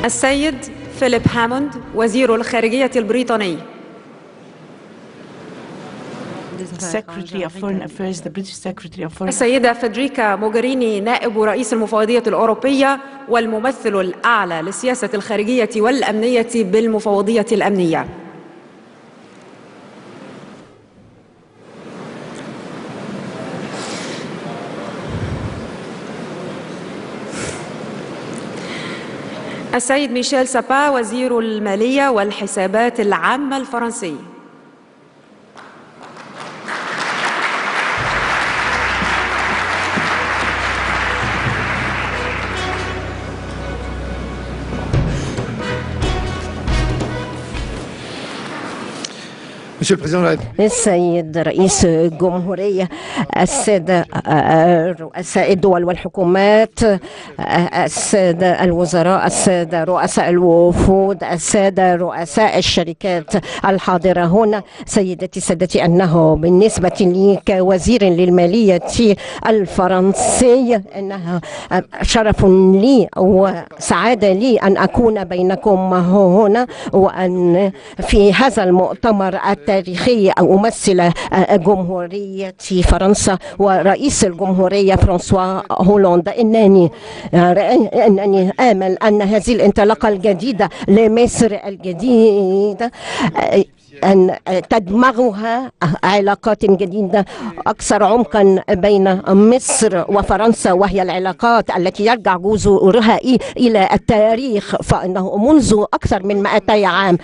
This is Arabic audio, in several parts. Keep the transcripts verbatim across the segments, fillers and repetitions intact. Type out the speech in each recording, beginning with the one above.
السيد فيليب هاموند وزير الخارجية البريطاني. السيدة فيدريكا موغريني نائب رئيس المفوضية الأوروبية والممثل الأعلى للسياسة الخارجية والأمنية بالمفوضية الأمنية. السيد ميشيل سابا وزير المالية والحسابات العامة الفرنسي. السيد رئيس الجمهورية، السادة رؤساء الدول والحكومات، السادة الوزراء، السادة رؤساء الوفود، السادة رؤساء الشركات الحاضرة هنا، سيدتي سادتي، أنه بالنسبة لي كوزير للمالية الفرنسي أنها شرف لي وسعادة لي أن أكون بينكم هنا، وأن في هذا المؤتمر التاريخي أمثل جمهورية فرنسا ورئيس الجمهورية فرانسوا هولاند. إنني إنني آمل أن هذه الانطلاقة الجديدة لمصر الجديدة أن تدمغها علاقات جديدة أكثر عمقا بين مصر وفرنسا، وهي العلاقات التي يرجع جذورها إلى التاريخ، فإنه منذ أكثر من مئتي عام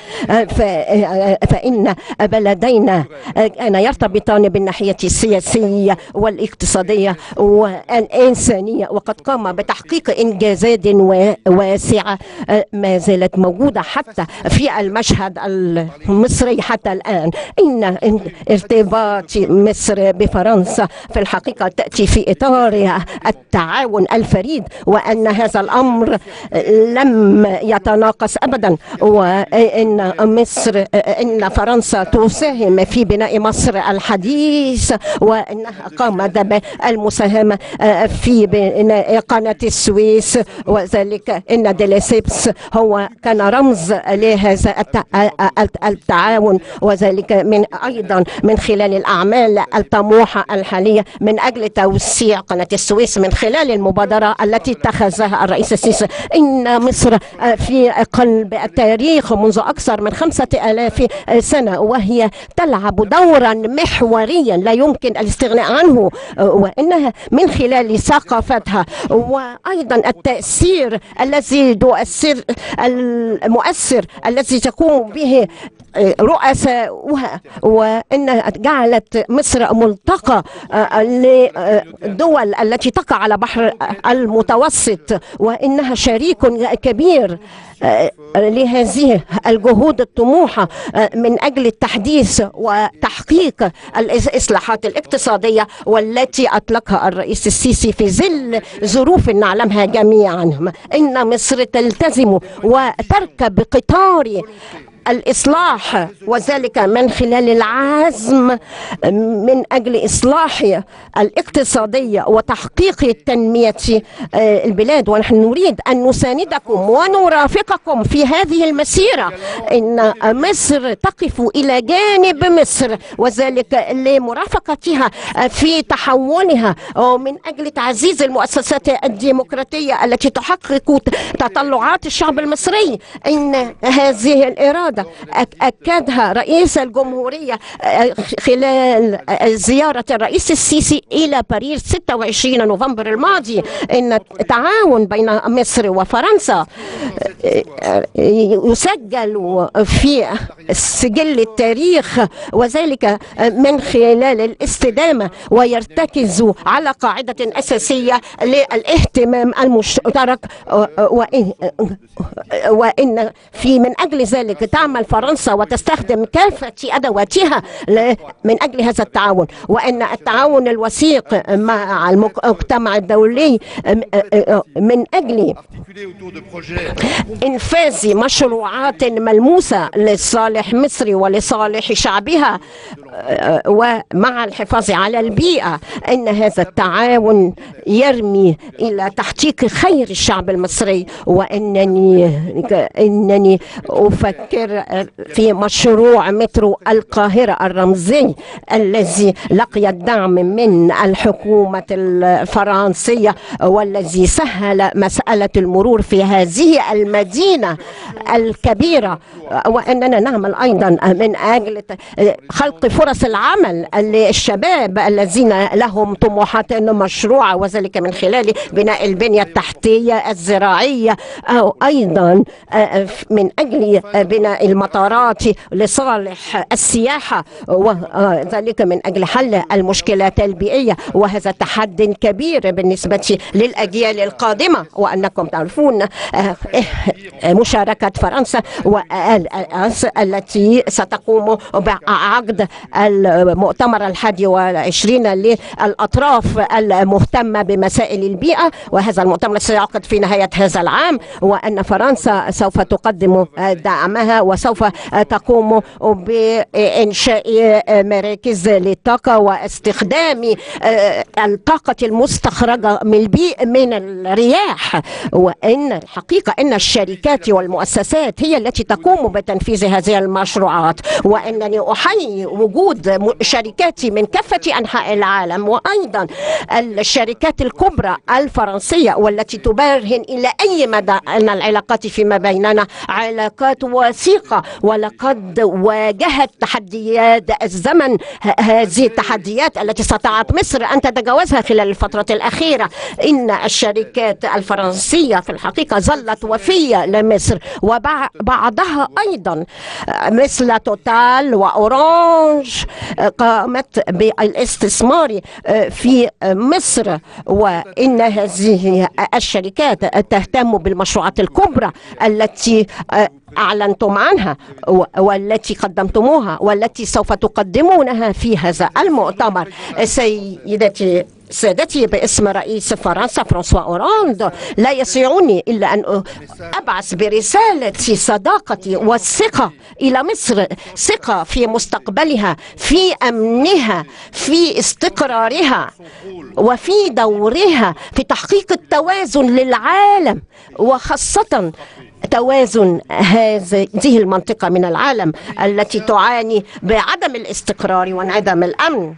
فإن بلدينا كان يرتبطان بالناحية السياسية والاقتصادية والإنسانية، وقد قام بتحقيق إنجازات واسعة ما زالت موجودة حتى في المشهد المصري حتى الآن. إن ارتباط مصر بفرنسا في الحقيقة تأتي في إطار التعاون الفريد، وأن هذا الأمر لم يتناقص أبدا، وإن مصر إن فرنسا تساهم في بناء مصر الحديث، وأنها قامت بالمساهمة في بناء قناة السويس، وذلك إن ديليسيبس هو كان رمز لهذا التعاون، وذلك من أيضا من خلال الأعمال الطموحة الحالية من أجل توسيع قناة السويس من خلال المبادرة التي اتخذها الرئيس السيسي. إن مصر في قلب التاريخ منذ أكثر من خمسة آلاف سنة، وهي تلعب دورا محوريا لا يمكن الاستغناء عنه، وإنها من خلال ثقافتها وأيضا التأثير الذي تؤثر المؤثر الذي تقوم به رؤساؤها، وإنها جعلت مصر ملتقى للدول التي تقع على بحر المتوسط، وإنها شريك كبير لهذه الجهود الطموحة من أجل التحديث وتحقيق الإصلاحات الاقتصادية والتي أطلقها الرئيس السيسي في ظل ظروف نعلمها جميعا. إن مصر تلتزم وتركب قطار الإصلاح، وذلك من خلال العزم من أجل إصلاح الاقتصادية وتحقيق التنمية البلاد، ونحن نريد أن نساندكم ونرافقكم في هذه المسيرة. إن مصر تقف إلى جانب مصر، وذلك لمرافقتها في تحولها ومن أجل تعزيز المؤسسات الديمقراطية التي تحقق تطلعات الشعب المصري. إن هذه الإرادة أكدها رئيس الجمهورية خلال زيارة الرئيس السيسي إلى باريس ستة وعشرين نوفمبر الماضي. إن التعاون بين مصر وفرنسا يسجل في سجل التاريخ، وذلك من خلال الاستدامة، ويرتكز على قاعدة أساسية للاهتمام المشترك، وإن في من أجل ذلك تعمل فرنسا وتستخدم كافة أدواتها من أجل هذا التعاون، وأن التعاون الوثيق مع المجتمع الدولي من أجل إنفاذ مشروعات ملموسة لصالح مصر ولصالح شعبها ومع الحفاظ على البيئة، إن هذا التعاون يرمي إلى تحقيق خير الشعب المصري. وإنني إنني أفكر في مشروع مترو القاهرة الرمزي الذي لقي الدعم من الحكومة الفرنسية، والذي سهل مسألة المرور في هذه المدينة الكبيرة. وأننا نعمل أيضا من أجل خلق فرص العمل للشباب الذين لهم طموحات مشروعة، وذلك من خلال بناء البنية التحتية الزراعية، أو أيضا من أجل بناء المطارات لصالح السياحة، وذلك من أجل حل المشكلات البيئية. وهذا تحدي كبير بالنسبة للأجيال القادمة. وأنكم تعرفون مشاركة فرنسا التي ستقوم بعقد المؤتمر الحادي والعشرين للأطراف المهتمة بمسائل البيئة، وهذا المؤتمر سيعقد في نهاية هذا العام. وأن فرنسا سوف تقدم دعمها، وسوف تقوم بإنشاء مراكز للطاقة واستخدام الطاقة المستخرجة من البيئة من الرياح. وإن الحقيقة أن الشركات والمؤسسات هي التي تقوم بتنفيذ هذه المشروعات. وأنني أحيي وجود شركات من كافة أنحاء العالم، وأيضا الشركات الكبرى الفرنسية، والتي تبرهن إلى أي مدى أن العلاقات فيما بيننا علاقات وثيقة. ولقد واجهت تحديات الزمن، هذه التحديات التي استطاعت مصر أن تتجاوزها خلال الفترة الأخيرة. إن الشركات الفرنسية في الحقيقة ظلت وفية لمصر، وبعضها أيضا مثل توتال وأورانج قامت بالاستثمار في مصر. وإن هذه الشركات تهتم بالمشروعات الكبرى التي أعلنتم عنها والتي قدمتموها والتي سوف تقدمونها في هذا المؤتمر. سيدتي سادتي، باسم رئيس فرنسا فرانسوا أوراند، لا يسعني إلا أن أبعث برسالة صداقتي والثقة إلى مصر، ثقة في مستقبلها، في أمنها، في استقرارها، وفي دورها في تحقيق التوازن للعالم، وخاصة توازن هذه المنطقة من العالم التي تعاني بعدم الاستقرار وانعدام الأمن.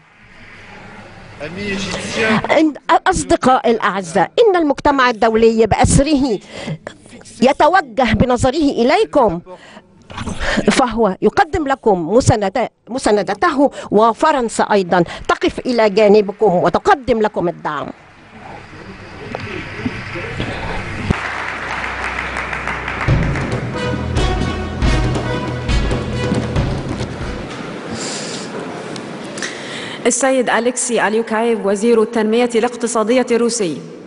أصدقاء الأعزاء، إن المجتمع الدولي بأسره يتوجه بنظره إليكم، فهو يقدم لكم مساندته، وفرنسا أيضا تقف إلى جانبكم وتقدم لكم الدعم. السيد أليكسي أليوكايف، وزير التنمية الاقتصادية الروسي.